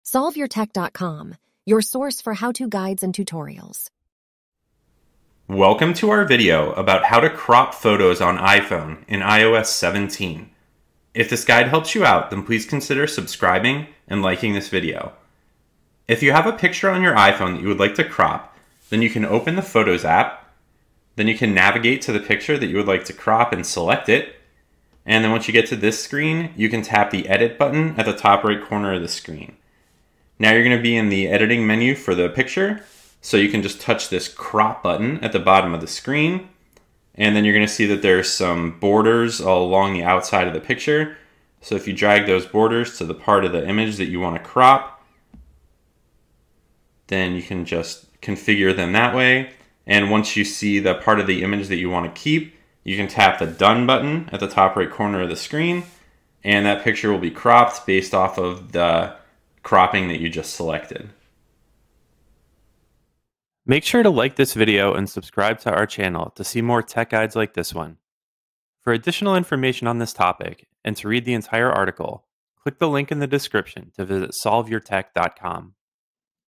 SolveYourTech.com, your source for how-to guides and tutorials. Welcome to our video about how to crop photos on iPhone in iOS 17. If this guide helps you out, then please consider subscribing and liking this video. If you have a picture on your iPhone that you would like to crop, then you can open the Photos app, then you can navigate to the picture that you would like to crop and select it, and then once you get to this screen, you can tap the Edit button at the top right corner of the screen. Now you're going to be in the editing menu for the picture, so you can just touch this crop button at the bottom of the screen, and then you're going to see that there's some borders all along the outside of the picture. So if you drag those borders to the part of the image that you want to crop, then you can just configure them that way. And once you see the part of the image that you want to keep, you can tap the Done button at the top right corner of the screen, and that picture will be cropped based off of the cropping that you just selected. Make sure to like this video and subscribe to our channel to see more tech guides like this one. For additional information on this topic and to read the entire article, click the link in the description to visit solveyourtech.com.